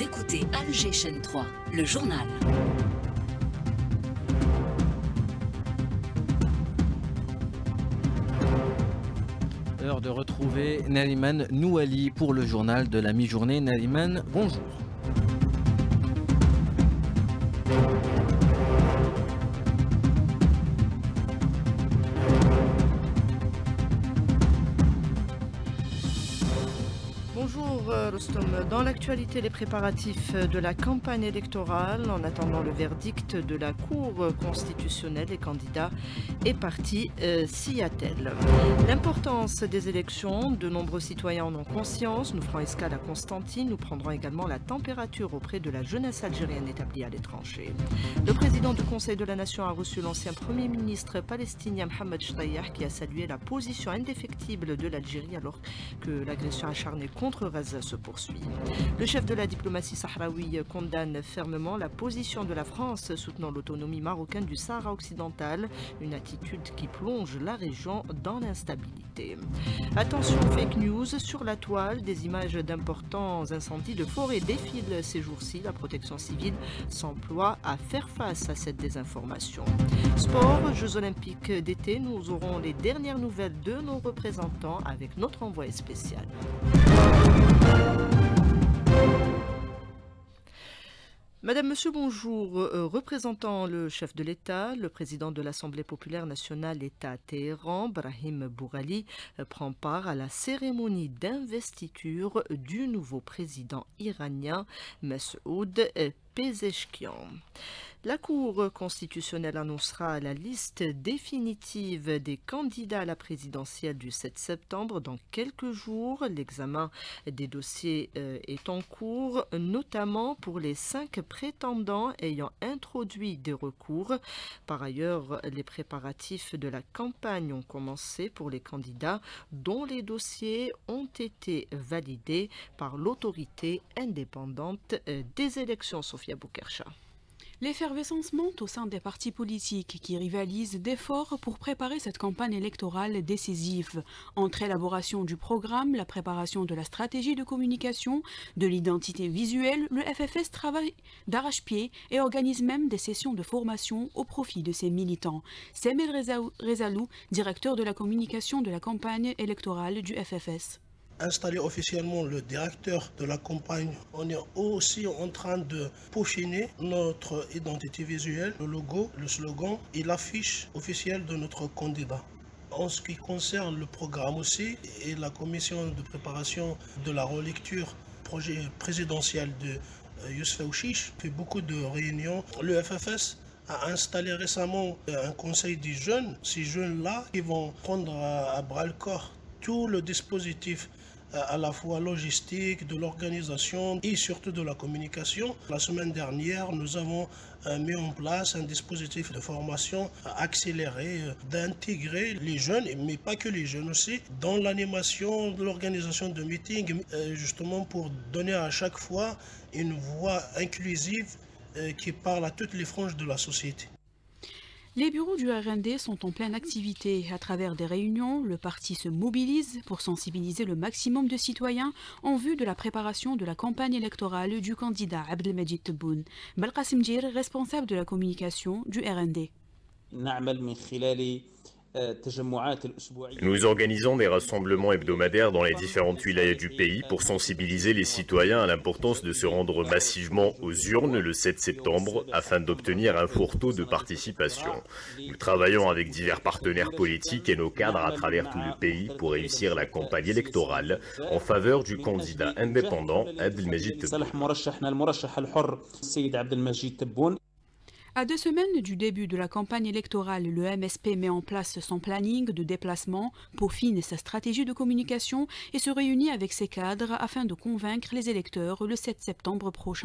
Vous écoutez Alger chaîne 3, le journal. Heure de retrouver Nariman Nouali pour le journal de la mi-journée. Nariman, bonjour. Bonjour Rostom. Dans l'actualité, les préparatifs de la campagne électorale, en attendant le verdict de la Cour constitutionnelle, les candidats et partis s'y attellent. L'importance des élections, de nombreux citoyens en ont conscience. Nous ferons escale à Constantine. Nous prendrons également la température auprès de la jeunesse algérienne établie à l'étranger. Le président du Conseil de la Nation a reçu l'ancien Premier ministre palestinien Mohamed Shtayyeh qui a salué la position indéfectible de l'Algérie alors que l'agression acharnée contre Gaza se poursuit. Le chef de la diplomatie sahraoui condamne fermement la position de la France soutenant l'autonomie marocaine du Sahara occidental, une attitude qui plonge la région dans l'instabilité. Attention, fake news sur la toile, des images d'importants incendies de forêt défilent ces jours-ci. La protection civile s'emploie à faire face à cette désinformation. Sport, Jeux olympiques d'été, nous aurons les dernières nouvelles de nos représentants avec notre envoyé spécial. Madame, Monsieur, bonjour. Représentant le chef de l'État, le président de l'Assemblée populaire nationale est à Téhéran. Brahim Bourali prend part à la cérémonie d'investiture du nouveau président iranien, Masoud Pezeshkian. La Cour constitutionnelle annoncera la liste définitive des candidats à la présidentielle du 7 septembre dans quelques jours. L'examen des dossiers est en cours, notamment pour les 5 prétendants ayant introduit des recours. Par ailleurs, les préparatifs de la campagne ont commencé pour les candidats dont les dossiers ont été validés par l'autorité indépendante des élections, Sofia Boukercha. L'effervescence monte au sein des partis politiques qui rivalisent d'efforts pour préparer cette campagne électorale décisive. Entre élaboration du programme, la préparation de la stratégie de communication, de l'identité visuelle, le FFS travaille d'arrache-pied et organise même des sessions de formation au profit de ses militants. Semel Rezalou, directeur de la communication de la campagne électorale du FFS. Installer officiellement le directeur de la campagne, on est aussi en train de peaufiner notre identité visuelle, le logo, le slogan et l'affiche officielle de notre candidat. En ce qui concerne le programme aussi et la commission de préparation de la relecture projet présidentiel de Youssef Ouchiche fait beaucoup de réunions. Le FFS a installé récemment un conseil des jeunes. Ces jeunes-là qui vont prendre à bras-le-corps tout le dispositif à la fois logistique, de l'organisation et surtout de la communication. La semaine dernière, nous avons mis en place un dispositif de formation accéléré, d'intégrer les jeunes, mais pas que les jeunes aussi, dans l'animation, de l'organisation de meetings, justement pour donner à chaque fois une voix inclusive qui parle à toutes les franges de la société. Les bureaux du RND sont en pleine activité. À travers des réunions, le parti se mobilise pour sensibiliser le maximum de citoyens en vue de la préparation de la campagne électorale du candidat Abdelmajid Tebboune. Balqasim Djir, responsable de la communication du RND. Nous organisons des rassemblements hebdomadaires dans les différentes wilayas du pays pour sensibiliser les citoyens à l'importance de se rendre massivement aux urnes le 7 septembre afin d'obtenir un fort taux de participation. Nous travaillons avec divers partenaires politiques et nos cadres à travers tout le pays pour réussir la campagne électorale en faveur du candidat indépendant Abdelmajid Tebboune. À 2 semaines du début de la campagne électorale, le MSP met en place son planning de déplacement, peaufine sa stratégie de communication et se réunit avec ses cadres afin de convaincre les électeurs le 7 septembre prochain.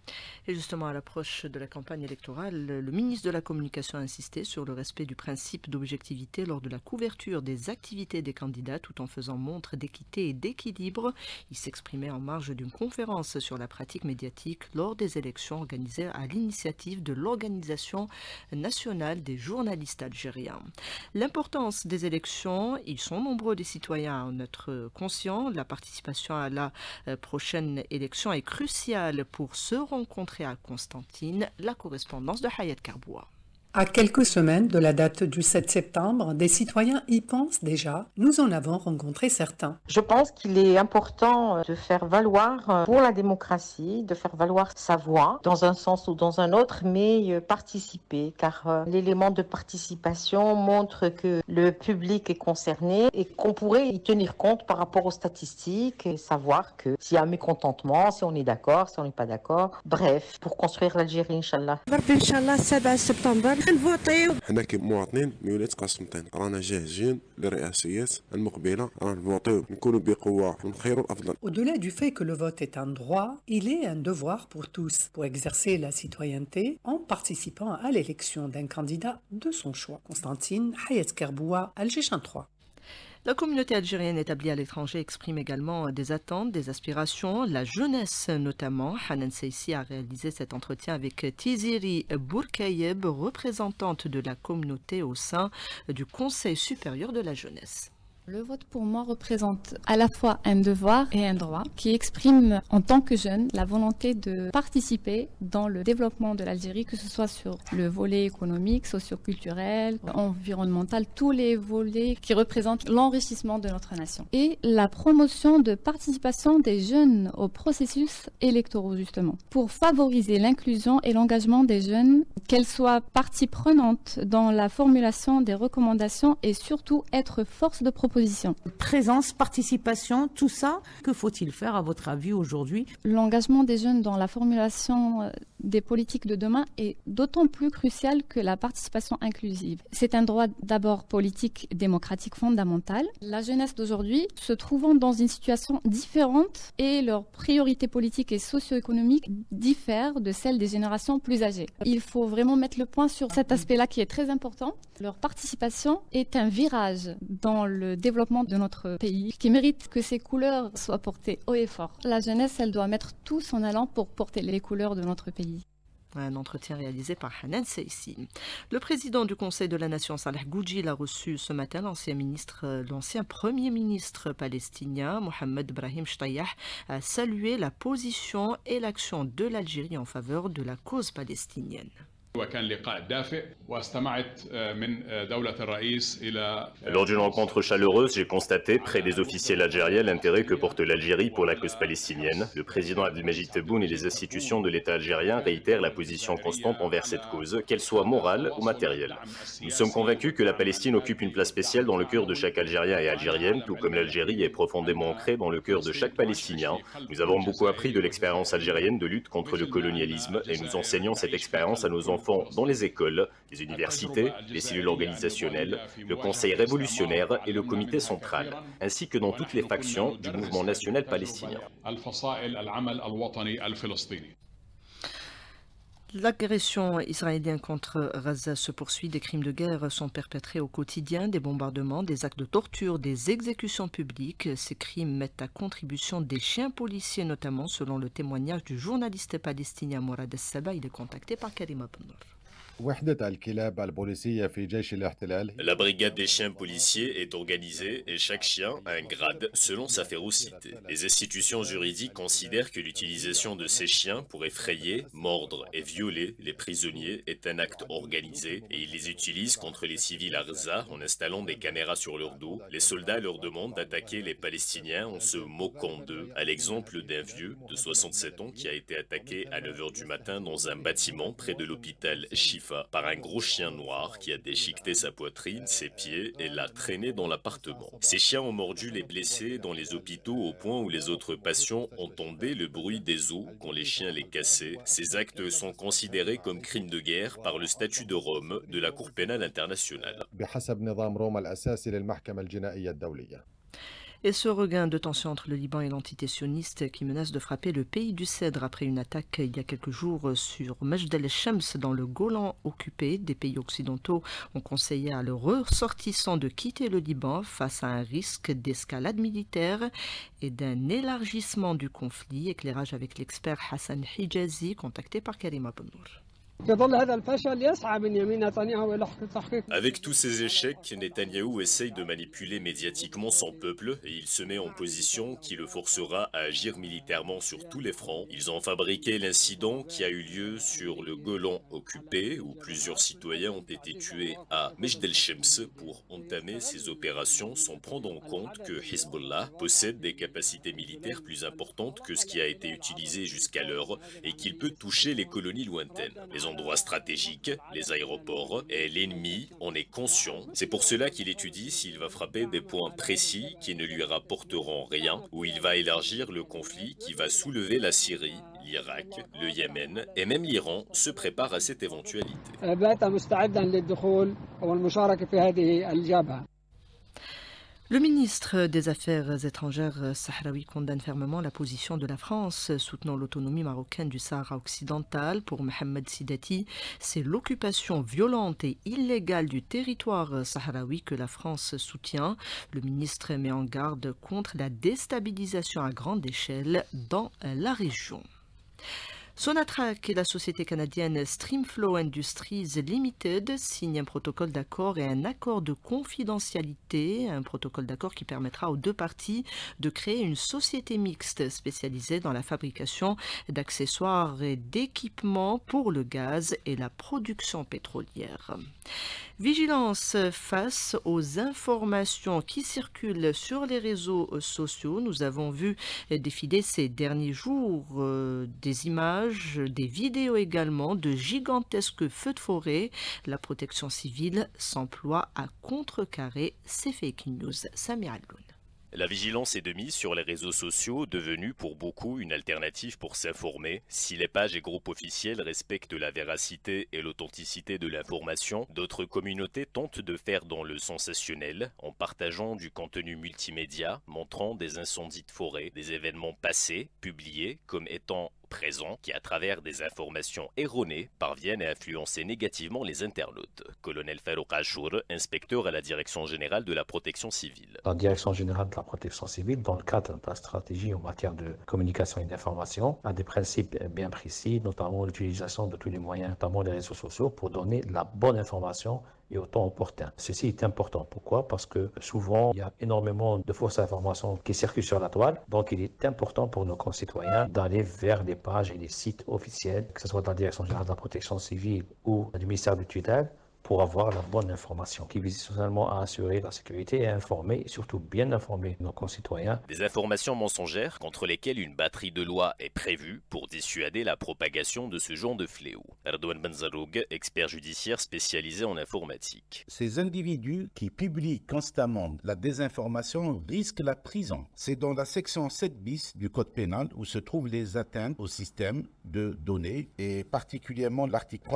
Et justement, à l'approche de la campagne électorale, le ministre de la Communication a insisté sur le respect du principe d'objectivité lors de la couverture des activités des candidats tout en faisant montre d'équité et d'équilibre. Il s'exprimait en marge d'une conférence sur la pratique médiatique lors des élections organisées à l'initiative de l'Organisation nationale des journalistes algériens. L'importance des élections, ils sont nombreux des citoyens à en être conscients. La participation à la prochaine élection est cruciale pour se rencontrer à Constantine, la correspondance de Hayat Karboua. À quelques semaines de la date du 7 septembre, des citoyens y pensent déjà. Nous en avons rencontré certains. Je pense qu'il est important de faire valoir pour la démocratie, de faire valoir sa voix dans un sens ou dans un autre, mais participer, car l'élément de participation montre que le public est concerné et qu'on pourrait y tenir compte par rapport aux statistiques et savoir que s'il y a un mécontentement, si on est d'accord, si on n'est pas d'accord. Bref, pour construire l'Algérie, Inch'Allah. Inch'Allah, 7 septembre. احنا كمواطنين من ولاية قسنطين رانا جاهزين للرئاسيات المقبلة رانا نفوتيو نكونوا بقوة ونخيروا الأفضل. Au-delà du fait que le vote est un droit, il est un devoir pour tous pour exercer la citoyenneté en participant à l'élection d'un candidat de son choix. Constantine, Hayat Karboua, Algéchin 3. La communauté algérienne établie à l'étranger exprime également des attentes, des aspirations. La jeunesse notamment. Hanan Seissi a réalisé cet entretien avec Tiziri Bourkayeb, représentante de la communauté au sein du Conseil supérieur de la jeunesse. Le vote pour moi représente à la fois un devoir et un droit qui exprime en tant que jeune la volonté de participer dans le développement de l'Algérie, que ce soit sur le volet économique, socio-culturel, environnemental, tous les volets qui représentent l'enrichissement de notre nation. Et la promotion de participation des jeunes aux processus électoraux justement, pour favoriser l'inclusion et l'engagement des jeunes, qu'elles soient partie prenante dans la formulation des recommandations et surtout être force de proposition. Présence, participation, tout ça, que faut-il faire à votre avis aujourd'hui? L'engagement des jeunes dans la formulation des politiques de demain est d'autant plus crucial que la participation inclusive. C'est un droit d'abord politique démocratique fondamental. La jeunesse d'aujourd'hui se trouvant dans une situation différente et leurs priorités politiques et socio-économiques diffèrent de celles des générations plus âgées. Il faut vraiment mettre le point sur cet aspect-là qui est très important. Leur participation est un virage dans le développement de notre pays qui mérite que ses couleurs soient portées haut et fort. La jeunesse, elle doit mettre tout son allant pour porter les couleurs de notre pays. Un entretien réalisé par Hanan Seissi. Le président du Conseil de la Nation, Salah Goudjil, a reçu ce matin l'ancien premier ministre palestinien, Mohamed Brahim Shtayah, a salué la position et l'action de l'Algérie en faveur de la cause palestinienne. Lors d'une rencontre chaleureuse, j'ai constaté près des officiels algériens l'intérêt que porte l'Algérie pour la cause palestinienne. Le président Abdelmajid Tebboune et les institutions de l'État algérien réitèrent la position constante envers cette cause, qu'elle soit morale ou matérielle. Nous sommes convaincus que la Palestine occupe une place spéciale dans le cœur de chaque Algérien et Algérienne, tout comme l'Algérie est profondément ancrée dans le cœur de chaque Palestinien. Nous avons beaucoup appris de l'expérience algérienne de lutte contre le colonialisme et nous enseignons cette expérience à nos enfants dans les écoles, les universités, les cellules organisationnelles, le Conseil révolutionnaire et le Comité central, ainsi que dans toutes les factions du mouvement national palestinien. L'agression israélienne contre Gaza se poursuit. Des crimes de guerre sont perpétrés au quotidien, des bombardements, des actes de torture, des exécutions publiques. Ces crimes mettent à contribution des chiens policiers, notamment selon le témoignage du journaliste palestinien Mourad El-Saba. Il est contacté par Karima Bennour. La brigade des chiens policiers est organisée et chaque chien a un grade selon sa férocité. Les institutions juridiques considèrent que l'utilisation de ces chiens pour effrayer, mordre et violer les prisonniers est un acte organisé et ils les utilisent contre les civils à Gaza en installant des caméras sur leur dos. Les soldats leur demandent d'attaquer les Palestiniens en se moquant d'eux, à l'exemple d'un vieux de 67 ans qui a été attaqué à 9 h du matin dans un bâtiment près de l'hôpital Shifa par un gros chien noir qui a déchiqueté sa poitrine, ses pieds et l'a traîné dans l'appartement. Ces chiens ont mordu les blessés dans les hôpitaux au point où les autres patients entendaient le bruit des os quand les chiens les cassaient. Ces actes sont considérés comme crimes de guerre par le statut de Rome de la Cour pénale internationale. Et ce regain de tension entre le Liban et l'entité sioniste qui menace de frapper le pays du Cèdre après une attaque il y a quelques jours sur Majd el-Shams dans le Golan occupé, des pays occidentaux ont conseillé à leurs ressortissants de quitter le Liban face à un risque d'escalade militaire et d'un élargissement du conflit. Éclairage avec l'expert Hassan Hijazi, contacté par Karima Bennour. Avec tous ces échecs, Netanyahou essaye de manipuler médiatiquement son peuple et il se met en position qui le forcera à agir militairement sur tous les fronts. Ils ont fabriqué l'incident qui a eu lieu sur le Golan occupé où plusieurs citoyens ont été tués à Majd el-Shams pour entamer ces opérations sans prendre en compte que Hezbollah possède des capacités militaires plus importantes que ce qui a été utilisé jusqu'alors et qu'il peut toucher les colonies lointaines. Les endroits stratégiques, les aéroports, et l'ennemi en est conscient. C'est pour cela qu'il étudie s'il va frapper des points précis qui ne lui rapporteront rien, ou il va élargir le conflit qui va soulever la Syrie, l'Irak, le Yémen et même l'Iran se prépare à cette éventualité. Le ministre des Affaires étrangères sahraoui condamne fermement la position de la France soutenant l'autonomie marocaine du Sahara occidental. Pour Mohamed Sidati, c'est l'occupation violente et illégale du territoire sahraoui que la France soutient. Le ministre met en garde contre la déstabilisation à grande échelle dans la région. Sonatrach et la société canadienne Streamflow Industries Limited signent un protocole d'accord et un accord de confidentialité, un protocole d'accord qui permettra aux deux parties de créer une société mixte spécialisée dans la fabrication d'accessoires et d'équipements pour le gaz et la production pétrolière. Vigilance face aux informations qui circulent sur les réseaux sociaux. Nous avons vu défiler ces derniers jours des images, des vidéos également de gigantesques feux de forêt. La protection civile s'emploie à contrecarrer ces fake news. Samir Algoun. La vigilance est de mise sur les réseaux sociaux, devenue pour beaucoup une alternative pour s'informer. Si les pages et groupes officiels respectent la véracité et l'authenticité de l'information, d'autres communautés tentent de faire dans le sensationnel en partageant du contenu multimédia montrant des incendies de forêt, des événements passés, publiés comme étant présents qui, à travers des informations erronées, parviennent à influencer négativement les internautes. Colonel Farouk Achour, inspecteur à la Direction générale de la protection civile. La Direction générale de la protection civile, dans le cadre de la stratégie en matière de communication et d'information, a des principes bien précis, notamment l'utilisation de tous les moyens, notamment les réseaux sociaux, pour donner la bonne information et au temps opportun. Ceci est important. Pourquoi? Parce que souvent, il y a énormément de fausses informations qui circulent sur la toile. Donc, il est important pour nos concitoyens d'aller vers les pages et les sites officiels, que ce soit de la Direction générale de la protection civile ou du ministère du tutelle, pour avoir la bonne information qui vise essentiellement à assurer la sécurité et à informer, et surtout bien informer nos concitoyens. Des informations mensongères contre lesquelles une batterie de lois est prévue pour dissuader la propagation de ce genre de fléau. Erdouane Benzaroug, expert judiciaire spécialisé en informatique. Ces individus qui publient constamment la désinformation risquent la prison. C'est dans la section 7 bis du Code pénal où se trouvent les atteintes au système de données et particulièrement l'article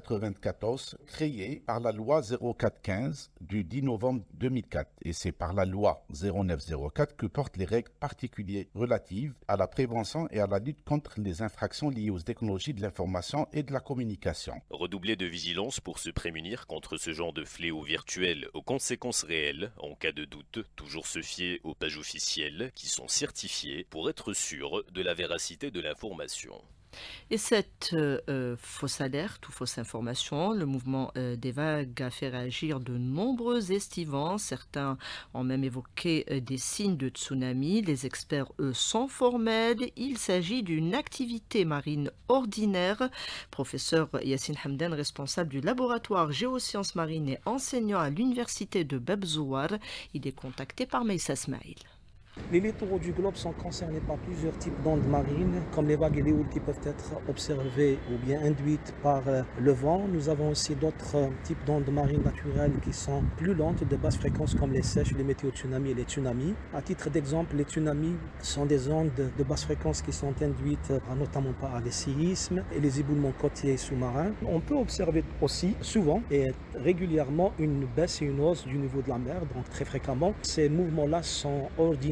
394 créé par la loi 0415 du 10 novembre 2004 et c'est par la loi 0904 que portent les règles particulières relatives à la prévention et à la lutte contre les infractions liées aux technologies de l'information et de la communication. Redoubler de vigilance pour se prémunir contre ce genre de fléau virtuel aux conséquences réelles. En cas de doute, toujours se fier aux pages officielles qui sont certifiées pour être sûr de la véracité de l'information. Et cette fausse alerte ou fausse information, le mouvement des vagues a fait réagir de nombreux estivants. Certains ont même évoqué des signes de tsunami. Les experts, eux, sont formels. Il s'agit d'une activité marine ordinaire. Professeur Yassine Hamdan, responsable du laboratoire géosciences marines et enseignant à l'université de Bab-Zouar, il est contacté par Meissa Smaïl. Les littoraux du globe sont concernés par plusieurs types d'ondes marines, comme les vagues et les houles qui peuvent être observées ou bien induites par le vent. Nous avons aussi d'autres types d'ondes marines naturelles qui sont plus lentes, de basse fréquence, comme les sèches, les météotsunamis et les tsunamis. À titre d'exemple, les tsunamis sont des ondes de basse fréquence qui sont induites notamment par les séismes et les éboulements côtiers et sous-marins. On peut observer aussi souvent et régulièrement une baisse et une hausse du niveau de la mer, donc très fréquemment. Ces mouvements-là sont ordinaires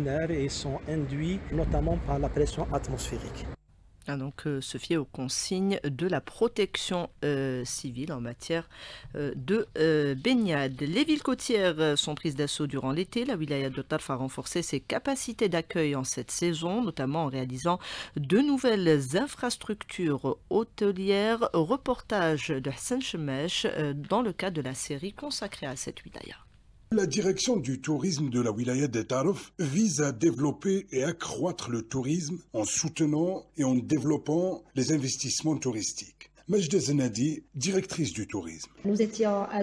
lunaires et sont induits notamment par la pression atmosphérique. Donc, se fier aux consignes de la protection civile en matière de baignade. Les villes côtières sont prises d'assaut durant l'été. La wilaya de Tarf a renforcé ses capacités d'accueil en cette saison, notamment en réalisant de nouvelles infrastructures hôtelières. Reportage de Hassan Shemesh dans le cadre de la série consacrée à cette wilaya. La direction du tourisme de la wilaya de Tarf vise à développer et accroître le tourisme en soutenant et en développant les investissements touristiques. Majda Zenadi, directrice du tourisme. Nous étions à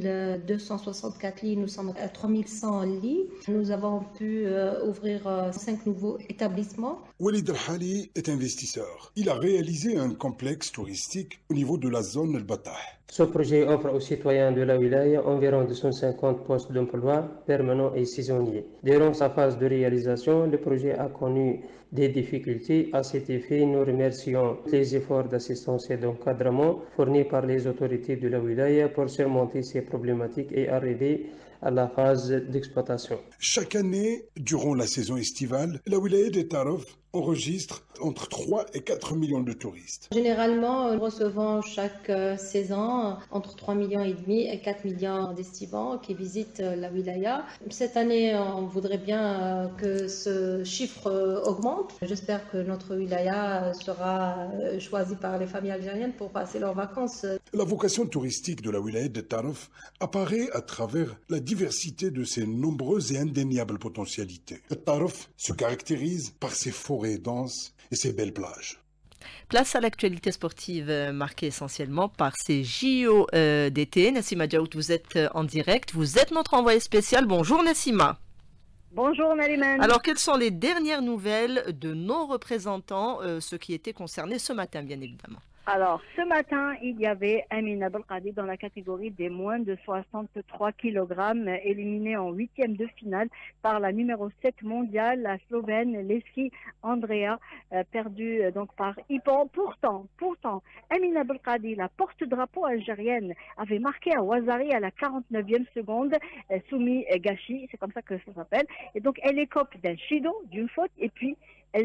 2264 lits, nous sommes à 3100 lits. Nous avons pu ouvrir 5 nouveaux établissements. Walid Al-Hali est investisseur. Il a réalisé un complexe touristique au niveau de la zone Al-Batah. Ce projet offre aux citoyens de la wilaya environ 250 postes d'emploi permanents et saisonniers. Durant sa phase de réalisation, le projet a connu des difficultés. À cet effet, nous remercions les efforts d'assistance et d'encadrement fournis par les autorités de la wilaya pour surmonter ces problématiques et arriver à la phase d'exploitation. Chaque année, durant la saison estivale, la wilaya de Tarf enregistre entre 3 et 4 millions de touristes. Généralement, nous recevons chaque saison entre 3,5 millions et 4 millions d'estivants qui visitent la wilaya. Cette année, on voudrait bien que ce chiffre augmente. J'espère que notre wilaya sera choisie par les familles algériennes pour passer leurs vacances. La vocation touristique de la wilaya de Tarf apparaît à travers la diversité de ses nombreuses et indéniables potentialités. Tarf se caractérise par ses forêts denses et ses belles plages. Place à l'actualité sportive marquée essentiellement par ces JO d'été. Nassima Djaout, vous êtes en direct, vous êtes notre envoyé spécial. Bonjour Nassima. Bonjour Naliman. Alors quelles sont les dernières nouvelles de nos représentants, ceux qui étaient concernés ce matin bien évidemment? Alors, ce matin, il y avait Amina Belkadi dans la catégorie des moins de 63 kg, éliminée en 8e de finale par la numéro 7 mondiale, la Slovène Leski Andrea, perdue donc par Ipan. Pourtant, Amina Belkadi, la porte-drapeau algérienne, avait marqué à Ouazzari à la 49e seconde, Soumi Gachi, c'est comme ça que ça s'appelle. Et donc, elle écope d'un shido, d'une faute, et puis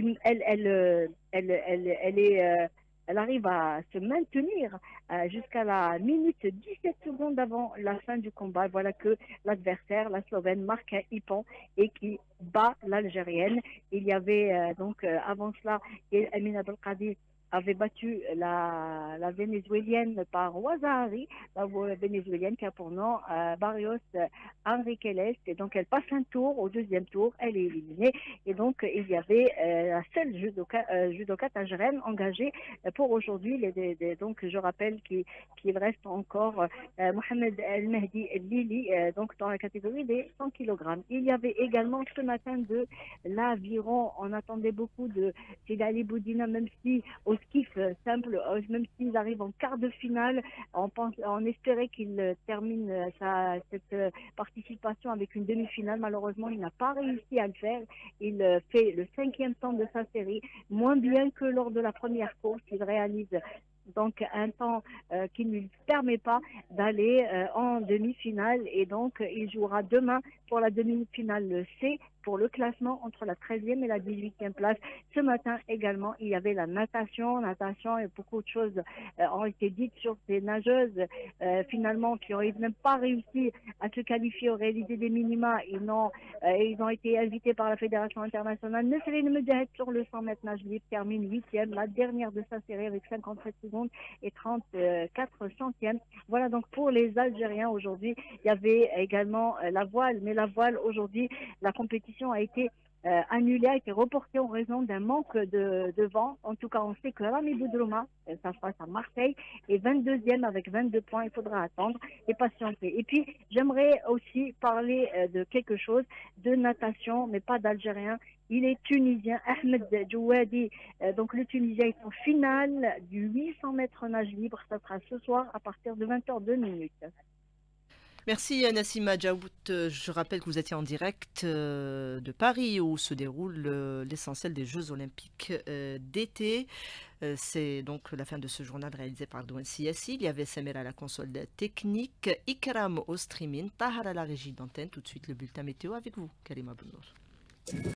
elle arrive à se maintenir jusqu'à la minute 17 secondes avant la fin du combat. Voilà que l'adversaire, la Slovène, marque un hippon et qui bat l'Algérienne. Il y avait donc avant cela, Amina Belkadi avait battu la vénézuélienne par Ouazzari, la vénézuélienne qui a pour nom Barrios Enriquez, et donc elle passe un tour, au deuxième tour, elle est éliminée, et donc il y avait la seule judokate algérienne engagée pour aujourd'hui. Donc je rappelle qu'il reste encore Mohamed El Mehdi Lili, donc dans la catégorie des 100 kg. Il y avait également ce matin de l'aviron, on attendait beaucoup de Sidali Boudina, même si au skiff simple, même s'ils arrivent en quart de finale, on espérait qu'il termine cette participation avec une demi-finale. Malheureusement, il n'a pas réussi à le faire. Il fait le 5e temps de sa série, moins bien que lors de la première course. Il réalise donc un temps qui ne lui permet pas d'aller en demi-finale, et donc il jouera demain pour la demi-finale C pour le classement entre la 13e et la 18e place. Ce matin également, il y avait la natation et beaucoup de choses ont été dites sur ces nageuses finalement qui n'ont même pas réussi à se qualifier ou réaliser des minima. Ils ont été invités par la Fédération internationale. Nesrine Medjahed sur le 100 mètres nage libre termine 8e, la dernière de sa série avec 57 secondes et 34 centièmes. Voilà donc pour les Algériens aujourd'hui. Il y avait également la voile, mais la voile aujourd'hui, la compétition a été annulée, a été reportée en raison d'un manque de vent. En tout cas, on sait que Rami Boudrouma, ça se passe à Marseille, est 22e avec 22 points. Il faudra attendre et patienter. Et puis, j'aimerais aussi parler de quelque chose, de natation, mais pas d'Algérien. Il est tunisien, Ahmed Djouadi. Donc le Tunisien est en finale du 800 mètres nage libre. Ça sera ce soir à partir de 20h02. Merci Nassima Djaout. Je rappelle que vous étiez en direct de Paris où se déroule l'essentiel des Jeux Olympiques d'été. C'est donc la fin de ce journal réalisé par Douane Siassi. Il y avait Samira à la console technique, Ikram au streaming, Tahar à la régie d'antenne. Tout de suite le bulletin météo avec vous, Karima Bounour.